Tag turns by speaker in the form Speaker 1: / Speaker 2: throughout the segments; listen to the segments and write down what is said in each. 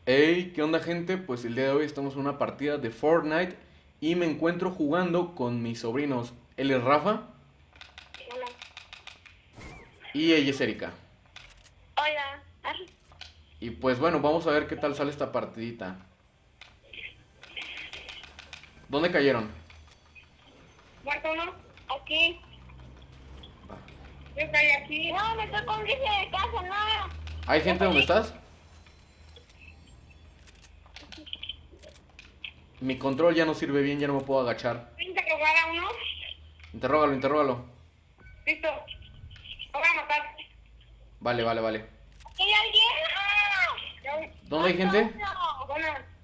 Speaker 1: Hey, ¿qué onda, gente? Pues el día de hoy estamos en una partida de Fortnite y me encuentro jugando con mis sobrinos. Él es Rafa
Speaker 2: Hola.
Speaker 1: y ella es Erika.
Speaker 2: Hola.
Speaker 1: Y pues bueno, vamos a ver qué tal sale esta partidita. ¿Dónde cayeron?
Speaker 2: ¿Muerto uno? Aquí.
Speaker 1: Va.
Speaker 2: Yo estoy aquí. No, me tocó un bici de casa, no.
Speaker 1: ¿Hay
Speaker 2: ¿Ya
Speaker 1: gente donde
Speaker 2: salí?
Speaker 1: estás? Mi control ya no sirve bien, ya no me puedo agachar.
Speaker 2: ¿Voy a interrogar a uno?
Speaker 1: Interrógalo, interrógalo.
Speaker 2: Listo. Lo voy a matar.
Speaker 1: Vale, vale, vale.
Speaker 2: ¿Hay alguien? ¡Ah!
Speaker 1: ¿Dónde hay gente?
Speaker 2: Bueno,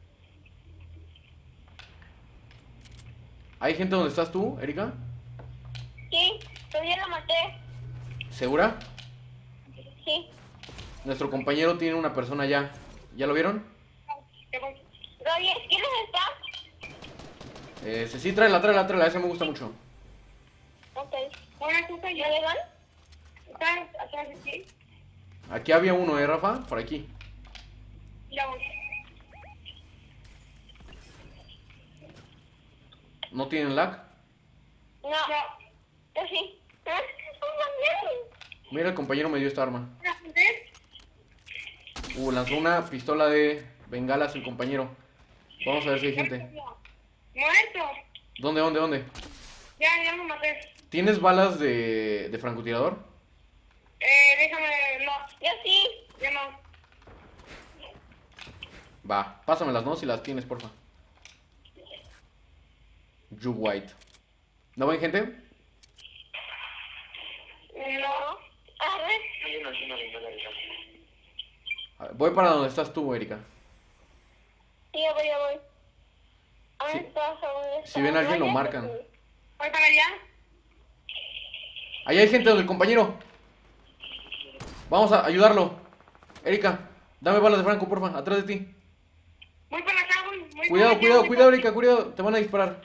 Speaker 1: ¿Hay gente donde estás tú, Erika?
Speaker 2: sí, pero ya lo maté.
Speaker 1: ¿Segura?
Speaker 2: Sí.
Speaker 1: Nuestro compañero tiene una persona ya. ¿Ya lo vieron?
Speaker 2: Ya voy. Oye, ¿quién está?
Speaker 1: Sí, tráela, tráela, tráela. Esa me gusta mucho.
Speaker 2: Ok. Bueno, ¿tú soy yo? ¿Le dan? ¿Están atrás de ti?
Speaker 1: Aquí había uno, Rafa? Por aquí.
Speaker 2: Ya voy.
Speaker 1: ¿No tienen lag?
Speaker 2: No. Yo sí. ¿Ah?
Speaker 1: Mira, el compañero me dio esta arma.
Speaker 2: ¿La gente?
Speaker 1: Lanzó una pistola de bengalas el compañero. Vamos a ver si hay gente.
Speaker 2: Muerto.
Speaker 1: ¿Dónde, dónde, dónde?
Speaker 2: Ya lo maté.
Speaker 1: ¿Tienes balas de francotirador?
Speaker 2: Déjame, no. Yo sí. Yo no.
Speaker 1: Va, pásamelas, ¿no? Si las tienes, porfa. You White. ¿No ven gente?
Speaker 2: No. A ver.
Speaker 1: A ver, voy para donde estás tú, Erika.
Speaker 2: Sí, ya voy, ya voy. ¿A dónde
Speaker 1: Si,
Speaker 2: estás? ¿A dónde estás?
Speaker 1: si ven a alguien, lo
Speaker 2: Vaya.
Speaker 1: marcan.
Speaker 2: ¿Voy para allá?
Speaker 1: Ahí hay gente donde el compañero. Vamos a ayudarlo. Erika, dame balas de franco, porfa. Atrás de ti.
Speaker 2: Voy para acá, voy para
Speaker 1: Cuidado,
Speaker 2: allá,
Speaker 1: cuidado,
Speaker 2: voy
Speaker 1: cuidado,
Speaker 2: para allá.
Speaker 1: Erika, cuidado. Te van a disparar.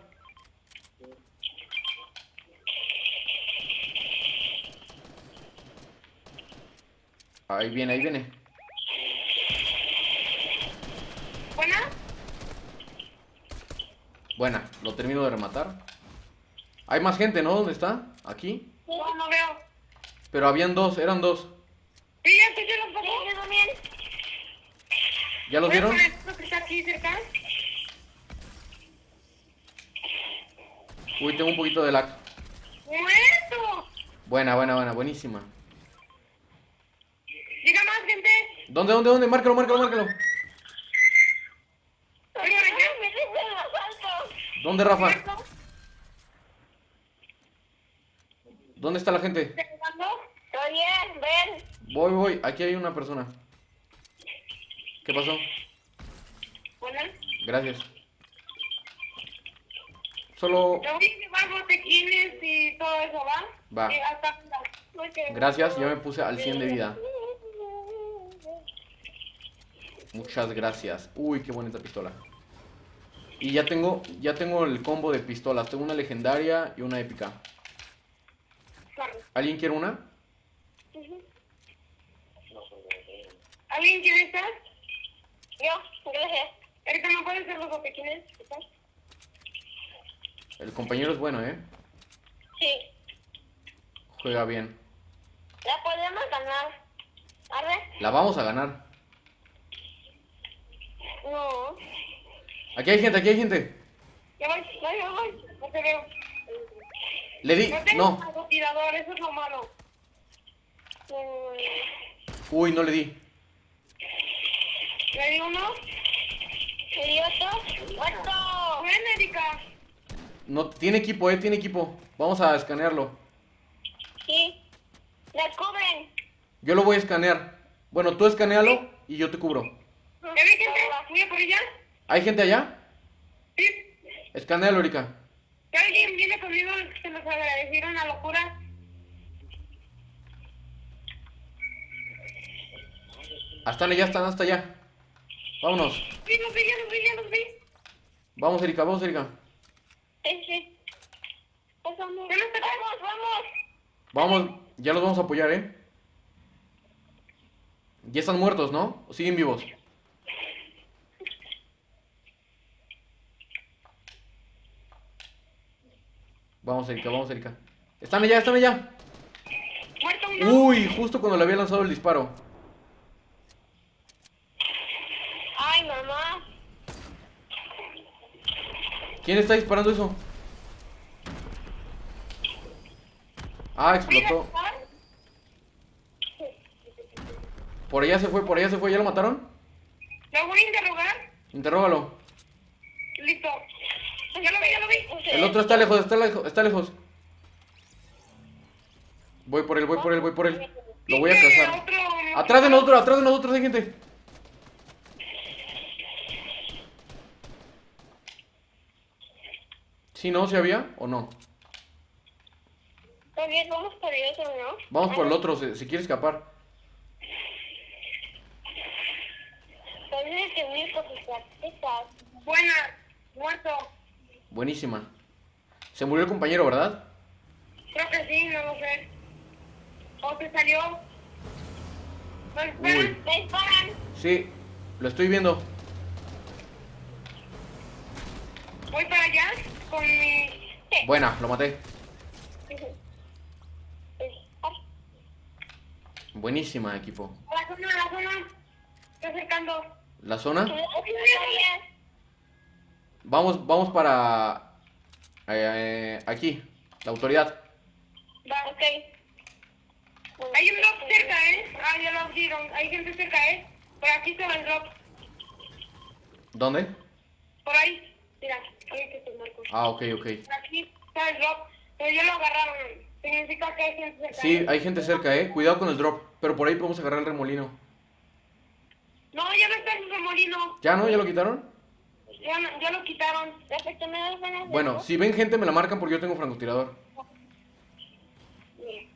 Speaker 1: Ahí viene, ahí viene.
Speaker 2: ¿Buena?
Speaker 1: Buena, lo termino de rematar. Hay más gente, ¿no? ¿Dónde está? Aquí.
Speaker 2: No, no veo.
Speaker 1: Pero habían dos, eran dos.
Speaker 2: Sí, ya estoy, yo los pagué. Yo también.
Speaker 1: ¿Ya los
Speaker 2: Voy a
Speaker 1: vieron?
Speaker 2: poner esto que está aquí cerca.
Speaker 1: Uy, tengo un poquito de lag.
Speaker 2: ¡Muerto!
Speaker 1: Buena, buena, buena, buenísima.
Speaker 2: Llega más gente.
Speaker 1: ¿Dónde, dónde, dónde? Márcalo, márcalo, márcalo.
Speaker 2: Oye, me dicen el asalto.
Speaker 1: ¿Dónde, Rafa?
Speaker 2: ¿Muerto?
Speaker 1: ¿Dónde está la gente?
Speaker 2: ¿Te jugando? Está bien, ven.
Speaker 1: Voy, voy. Aquí hay una persona. ¿Qué pasó?
Speaker 2: Bueno,
Speaker 1: Gracias. Solo...
Speaker 2: te voy a llevar botequines y todo eso, ¿va?
Speaker 1: Va.
Speaker 2: Y hasta...
Speaker 1: Gracias, ya me puse al 100 de vida. Muchas gracias. Uy, qué buena esta pistola. Y ya tengo el combo de pistolas. Tengo una legendaria y una épica. ¿Alguien quiere una?
Speaker 2: ¿Alguien quiere estar? Yo, gracias. Ahorita no pueden ser los botequines.
Speaker 1: El compañero es bueno, ¿eh?
Speaker 2: Sí.
Speaker 1: Juega bien.
Speaker 2: La podemos ganar. A ver.
Speaker 1: La vamos a ganar.
Speaker 2: No.
Speaker 1: Aquí hay gente, aquí hay gente.
Speaker 2: Ya voy, ya voy. No te veo.
Speaker 1: Le di...
Speaker 2: No tengo
Speaker 1: No.
Speaker 2: francotirador, eso es lo malo.
Speaker 1: Uy, no le di.
Speaker 2: ¿Le di uno? ¿Le di otro? ¡Muerto! ¡Ven, Erika!
Speaker 1: No, tiene equipo, tiene equipo. Vamos a escanearlo.
Speaker 2: Sí. ¡La cubren!
Speaker 1: Yo lo voy a escanear. Bueno, tú escanealo y yo te cubro.
Speaker 2: ¿Ya vi gente? ¿Voy a por ella?
Speaker 1: ¿Hay gente allá?
Speaker 2: Sí.
Speaker 1: Escanealo, Erika.
Speaker 2: ¿Que alguien viene conmigo? Se nos agradecieron una locura.
Speaker 1: Ya están hasta allá. Vámonos.
Speaker 2: Sí, los vi, ya los vi, ya los vi.
Speaker 1: Vamos, Erika, vamos, Erika.
Speaker 2: Sí, sí. Pasamos. ¡Ya nos tocamos! ¡Vamos!
Speaker 1: Vamos, ya los vamos a apoyar, ¿eh? Ya están muertos, ¿no? ¿O siguen vivos? Vamos, Erika, vamos, Erika. Están allá, están allá.
Speaker 2: Muerto uno.
Speaker 1: Uy, justo cuando le había lanzado el disparo.
Speaker 2: Ay, mamá.
Speaker 1: ¿Quién está disparando eso? Ah, explotó. Por allá se fue, por allá se fue. ¿Ya lo mataron?
Speaker 2: ¿Lo voy a interrogar?
Speaker 1: Interrógalo.
Speaker 2: Listo. Ya lo vi, ya lo vi.
Speaker 1: El otro está lejos, está lejos, está lejos. Voy por él, voy por él, voy por él. Lo voy a cazar. Atrás de nosotros hay gente. ¿Sí, no? ¿Sí había o no?
Speaker 2: También vamos por el otro, ¿no?
Speaker 1: Vamos por el otro, si quiere escapar.
Speaker 2: También que unir por sus plaquitas. Buena, muerto.
Speaker 1: Buenísima. Se murió el compañero, ¿verdad?
Speaker 2: Creo que sí, no lo sé. ¿O te salió? ¿Me
Speaker 1: Uy.
Speaker 2: disparan? ¿Me disparan?
Speaker 1: Sí, lo estoy viendo.
Speaker 2: Voy para allá con mi... Sí.
Speaker 1: Buena, lo maté. Buenísima, equipo.
Speaker 2: La zona. Estoy acercando.
Speaker 1: ¿La zona? Vamos para... aquí, la autoridad.
Speaker 2: Va, ok. Hay un drop cerca, ¿eh? Ah, ya lo abrieron. Hay gente cerca, ¿eh? Por aquí se va el drop.
Speaker 1: ¿Dónde?
Speaker 2: Por ahí. Mira, ahí que te marco.
Speaker 1: Ah, ok, ok.
Speaker 2: Por aquí está el drop. Pero ya lo agarraron. Significa que hay gente cerca.
Speaker 1: Sí,
Speaker 2: ¿eh?
Speaker 1: hay gente cerca, Cuidado con el drop. Pero por ahí podemos agarrar el remolino.
Speaker 2: No, ya no está el remolino.
Speaker 1: ¿Ya no? ¿Ya lo quitaron?
Speaker 2: Ya lo quitaron. Perfecto, ¿me das ganas de
Speaker 1: Bueno,
Speaker 2: eso?
Speaker 1: si ven gente me la marcan porque yo tengo francotirador.
Speaker 2: Bien.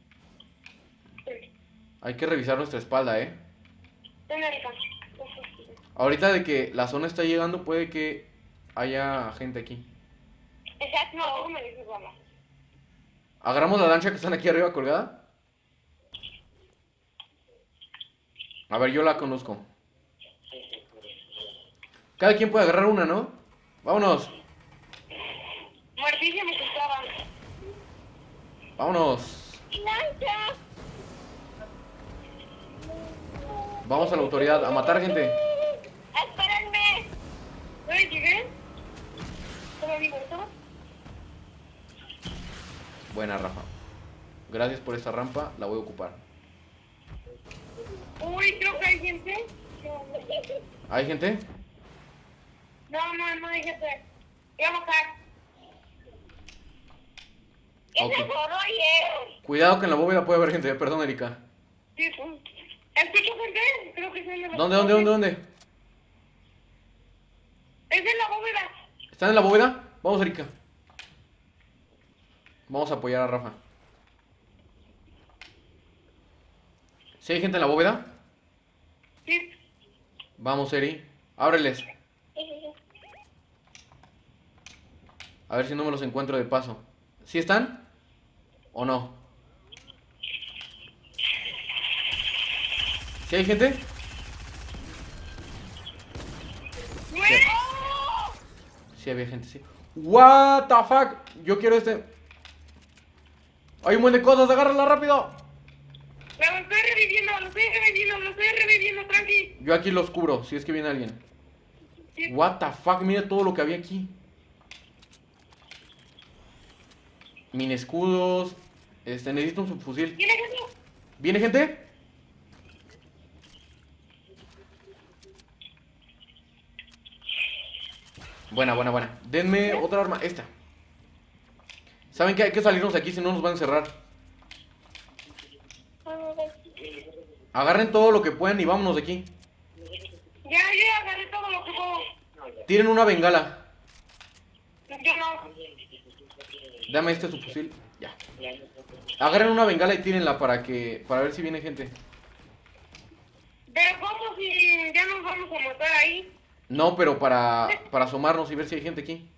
Speaker 1: Hay que revisar nuestra espalda,
Speaker 2: Ven, Erika.
Speaker 1: Ahorita de que la zona está llegando puede que haya gente aquí.
Speaker 2: Exacto, no, me dices, mamá.
Speaker 1: ¿Agarramos la lancha que están aquí arriba colgada? A ver, yo la conozco. Cada quien puede agarrar una, ¿no? Vámonos.
Speaker 2: Muertísimo que estaban.
Speaker 1: Vámonos.
Speaker 2: ¡Lancha!
Speaker 1: Vamos a la autoridad, a matar gente.
Speaker 2: ¡Espérenme! ¿Dónde llegué? ¿Todo bien, muerto?
Speaker 1: Buena, Rafa. Gracias por esta rampa, la voy a ocupar.
Speaker 2: Uy, creo que hay gente.
Speaker 1: ¿Hay gente?
Speaker 2: No hay gente. Voy a bajar.
Speaker 1: Ok.
Speaker 2: ¡Ese foro ayer!
Speaker 1: Cuidado que en la bóveda puede haber gente, perdón, Erika.
Speaker 2: Sí, ¿escucho gente? Creo que sí.
Speaker 1: ¿Dónde?
Speaker 2: Es en la bóveda.
Speaker 1: ¿Están en la bóveda? Vamos, Erika. Vamos a apoyar a Rafa. ¿Sí hay gente en la bóveda?
Speaker 2: Sí.
Speaker 1: Vamos, Eri. Ábreles. A ver si no me los encuentro de paso. ¿Sí están? ¿O no? ¿Sí hay gente?
Speaker 2: ¡Muero!
Speaker 1: Sí había gente, sí. What the fuck. Yo quiero este. Hay un buen de cosas, agárrala rápido.
Speaker 2: Lo estoy reviviendo, tranqui.
Speaker 1: Yo aquí los cubro, si es que viene alguien.
Speaker 2: Sí.
Speaker 1: What the fuck, mira todo lo que había aquí. Min escudos. Necesito un subfusil.
Speaker 2: ¿Viene gente?
Speaker 1: ¿Viene gente? Buena. Denme otra arma, esta. ¿Saben qué? Hay que salirnos de aquí, si no nos van a encerrar. Agarren todo lo que puedan y vámonos de aquí.
Speaker 2: Ya agarré todo lo que puedo.
Speaker 1: Tiren una bengala.
Speaker 2: Yo no.
Speaker 1: Dame este subfusil. Ya. Agarren una bengala y tírenla para ver si viene gente.
Speaker 2: Pero ¿cómo si ya nos vamos a matar ahí?
Speaker 1: No, pero para asomarnos y ver si hay gente aquí.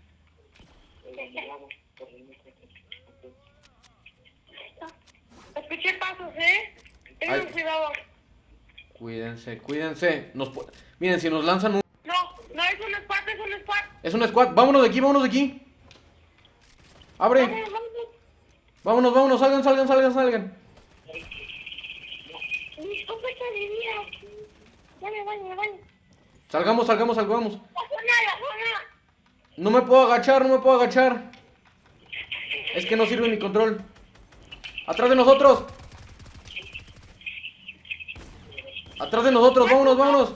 Speaker 2: Escuché pasos, ¿eh? Tengan
Speaker 1: Ay.
Speaker 2: cuidado.
Speaker 1: Cuídense. Miren, si nos lanzan un...
Speaker 2: No, es un squad.
Speaker 1: Es un squad. Vámonos de aquí. ¡Abre!
Speaker 2: Vámonos.
Speaker 1: Vámonos, salgan.
Speaker 2: Mi escopeta de vida. Dame.
Speaker 1: Salgamos.
Speaker 2: La zona.
Speaker 1: No me puedo agachar. Es que no sirve mi control. ¡Atrás de nosotros! ¡Vámonos!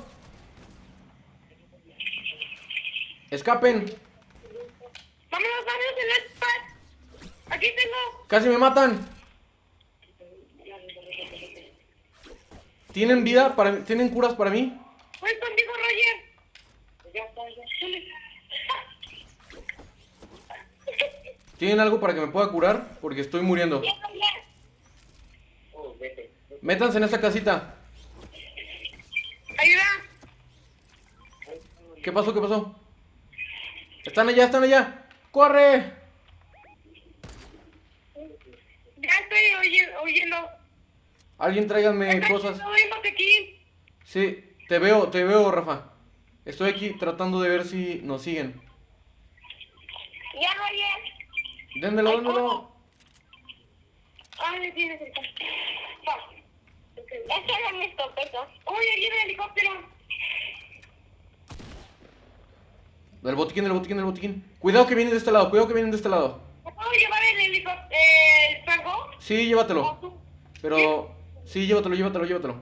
Speaker 1: ¡Escapen!
Speaker 2: Vámonos en el pad. Aquí tengo.
Speaker 1: ¡Casi me matan! ¿Tienen vida? ¿Tienen curas para mí?
Speaker 2: Voy contigo, Roger.
Speaker 1: ¿Tienen algo para que me pueda curar? Porque estoy muriendo. Métanse en esta casita.
Speaker 2: Ayuda.
Speaker 1: ¿Qué pasó? Están allá. ¡Corre!
Speaker 2: Ya estoy oyendo.
Speaker 1: Alguien tráiganme cosas.
Speaker 2: Aquí.
Speaker 1: Sí, te veo, Rafa. Estoy aquí tratando de ver si nos siguen.
Speaker 2: Ya, Roger.
Speaker 1: Dénmelo.
Speaker 2: Ay, tienes el carro. Esta es mi escopeta. Uy, ahí viene el helicóptero.
Speaker 1: El botiquín. Cuidado que vienen de este lado.
Speaker 2: ¿Me puedo llevar el fango?
Speaker 1: Sí, llévatelo. Pero, sí, llévatelo.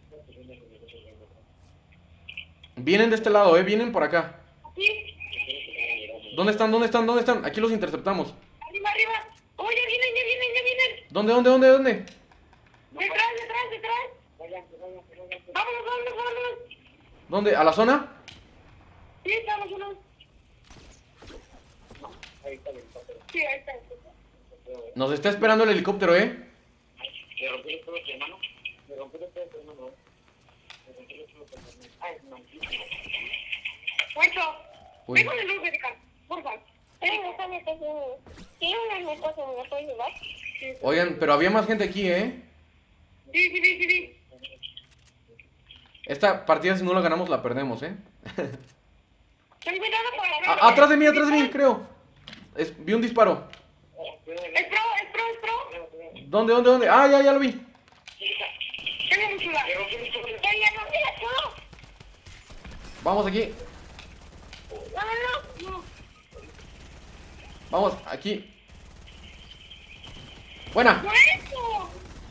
Speaker 1: Vienen de este lado, vienen por acá.
Speaker 2: ¿Sí?
Speaker 1: ¿Dónde están? Aquí los interceptamos.
Speaker 2: Arriba. Uy, ya vienen.
Speaker 1: ¿Dónde?
Speaker 2: Detrás. Vámonos.
Speaker 1: ¿Dónde? ¿A la zona?
Speaker 2: Sí, estamos uno. Sí, ahí está.
Speaker 1: Nos está esperando el helicóptero,
Speaker 2: Muerto.
Speaker 1: Uy.
Speaker 2: Ven con el luz, Erika. Por favor. ¿Tiene unas metas que me puedes llevar?
Speaker 1: Oigan, pero había más gente aquí,
Speaker 2: Sí.
Speaker 1: Esta partida si no la ganamos la perdemos,
Speaker 2: Ten cuidado por la
Speaker 1: Atrás de mí, creo. Vi un disparo.
Speaker 2: Es pro.
Speaker 1: ¿Dónde? Ah, ya lo vi.
Speaker 2: Tengo mi ciudad. Ya no tienes todo.
Speaker 1: Vamos aquí.
Speaker 2: No.
Speaker 1: Vamos, aquí. Buena.
Speaker 2: ¡Muerto!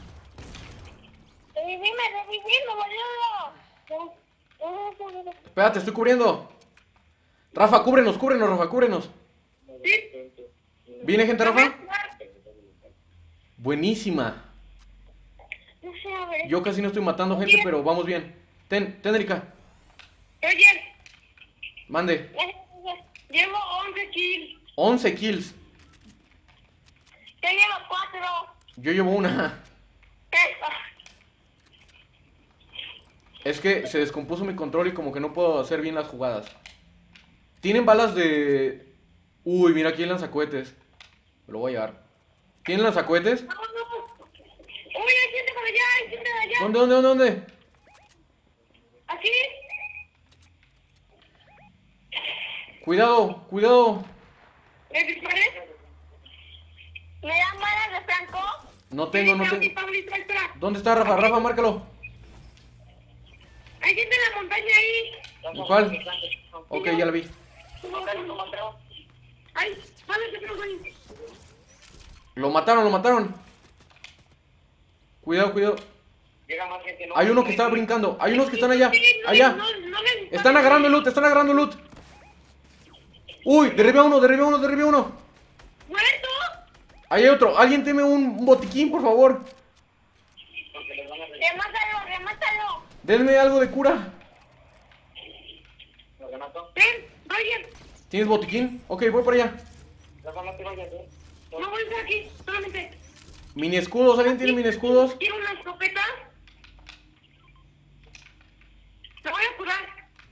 Speaker 2: Revivime, boludo.
Speaker 1: Espérate, estoy cubriendo. Rafa, cúbrenos, Rafa.
Speaker 2: ¿Sí?
Speaker 1: ¿Viene gente, Rafa? Buenísima.
Speaker 2: No sé, a ver.
Speaker 1: Yo casi no estoy matando gente, pero vamos bien. Ten, Erika.
Speaker 2: Oye,
Speaker 1: Mande.
Speaker 2: llevo 11 kills.
Speaker 1: 11 kills.
Speaker 2: Yo llevo 4.
Speaker 1: Yo llevo una. Es que se descompuso mi control y como que no puedo hacer bien las jugadas. ¿Tienen balas de...? Uy, mira, aquí hay lanzacohetes. Me lo voy a llevar. ¿Tienen lanzacohetes?
Speaker 2: No. Uy, hay gente por allá,
Speaker 1: ¿Dónde?
Speaker 2: ¿Aquí?
Speaker 1: Cuidado.
Speaker 2: ¿Le disparé? ¿Me dan balas de Franco?
Speaker 1: No tengo.
Speaker 2: Espera.
Speaker 1: ¿Dónde está Rafa? Rafa, márcalo.
Speaker 2: Hay gente en la montaña ahí.
Speaker 1: ¿Cuál? Ok, ya la vi.
Speaker 2: Ay, ¿sabes?
Speaker 1: Lo mataron. Cuidado. Hay uno que está brincando. Hay unos que están allá. Están agarrando loot. Uy, derribé a uno.
Speaker 2: ¡Muerto!
Speaker 1: Ahí hay otro. Alguien teme un botiquín, por favor.
Speaker 2: Remátalo.
Speaker 1: Denme algo de cura.
Speaker 2: Ven, Roger.
Speaker 1: ¿Tienes botiquín? Ok, voy para allá.
Speaker 2: No voy a estar aquí, solamente.
Speaker 1: Mini escudos, ¿alguien tiene mini escudos?
Speaker 2: ¿Quiero una escopeta? Te voy a curar.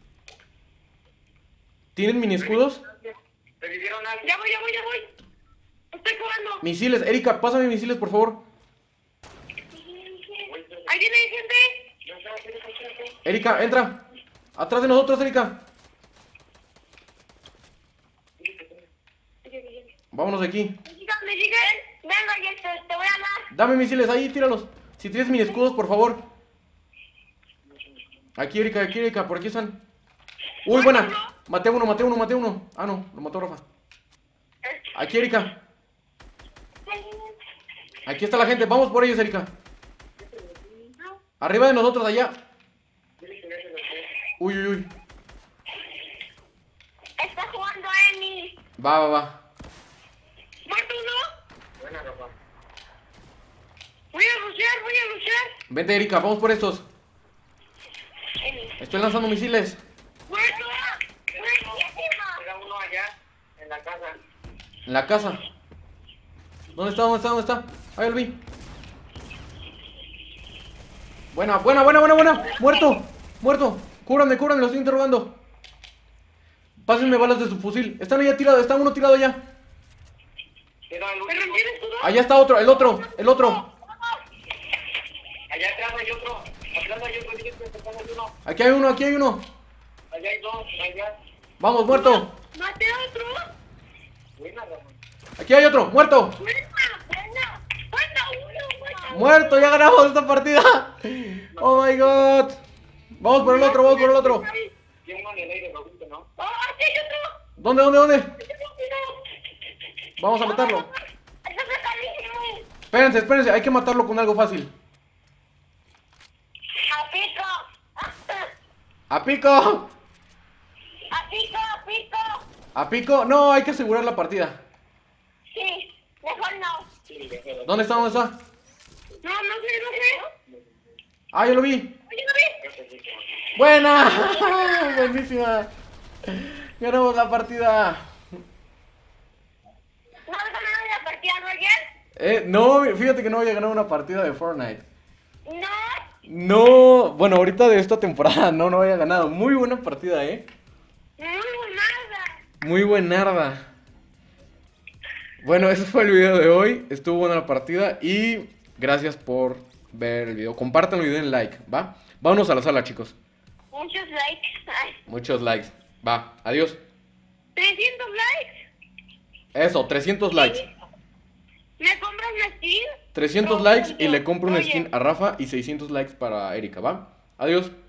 Speaker 1: ¿Tienen mini escudos?
Speaker 2: Ya voy. Estoy curando.
Speaker 1: Misiles, Erika, pásame misiles, por favor.
Speaker 2: Ahí viene gente.
Speaker 1: Erika, entra. Atrás de nosotros, Erika. Vámonos de aquí.
Speaker 2: Chica, ¿me siguen? Venga, te voy a dar.
Speaker 1: Dame misiles ahí, tíralos. Si tienes mini escudos, por favor. Aquí, Erika, por aquí están. Uy, buena. Maté uno. Ah, no, lo mató Rafa. Aquí, Erika. Aquí está la gente, vamos por ellos, Erika. Arriba de nosotros, allá. Uy.
Speaker 2: Está jugando Emi.
Speaker 1: Va.
Speaker 2: ¿Muerto uno? Buena, Rafa. Voy a luchar.
Speaker 1: Vente, Erika, vamos por estos.
Speaker 2: Emi.
Speaker 1: Estoy lanzando misiles.
Speaker 2: ¡Muerto!
Speaker 3: Era uno allá, en la casa.
Speaker 1: En la casa. ¿Dónde está? Ahí lo vi. Buena. Muerto. Cúbrame, lo estoy interrogando. Pásenme balas de su fusil. Están allá tirados, está uno tirado allá.
Speaker 3: Era el último.
Speaker 1: Allá está otro, el otro.
Speaker 3: Allá atrás hay otro. Dígame, atrás hay uno.
Speaker 1: Aquí hay uno.
Speaker 3: Allá hay dos, allá.
Speaker 1: Vamos, muerto.
Speaker 2: ¡Mate a otro!
Speaker 3: Buena, Ramón.
Speaker 1: Aquí hay otro, muerto.
Speaker 2: ¡Buena!
Speaker 1: Muerto, ya ganamos esta partida. Oh my god. Vamos por el otro.
Speaker 3: Tiene uno en el aire, Raúl, ¿no?
Speaker 2: ¡Oh, aquí hay otro!
Speaker 1: ¿Dónde? Vamos a matarlo. Espérense, hay que matarlo con algo fácil.
Speaker 2: ¡A pico!
Speaker 1: ¿A pico? No, hay que asegurar la partida.
Speaker 2: Sí, mejor no.
Speaker 1: ¿Dónde está?
Speaker 2: No sé.
Speaker 1: Ah, yo lo vi.
Speaker 2: Oye, ¿no ves?
Speaker 1: Buena. Buenísima. Ganamos la partida.
Speaker 2: ¿No has ganado la partida, Roger?
Speaker 1: No, fíjate que no voy a ganar una partida de Fortnite.
Speaker 2: No.
Speaker 1: No, bueno, ahorita de esta temporada no había ganado. Muy buena partida, Muy buenarda. Bueno, ese fue el video de hoy. Estuvo buena la partida y gracias por ver el video. Compártanlo y den like, ¿va? Vámonos a la sala, chicos.
Speaker 2: Muchos likes. Ay,
Speaker 1: Muchos likes. Va, adiós.
Speaker 2: 300 likes.
Speaker 1: Eso, 300 likes.
Speaker 2: ¿Me compras una skin?
Speaker 1: 300 likes y le compro una skin a Rafa y 600 likes para Erika, ¿va? Adiós.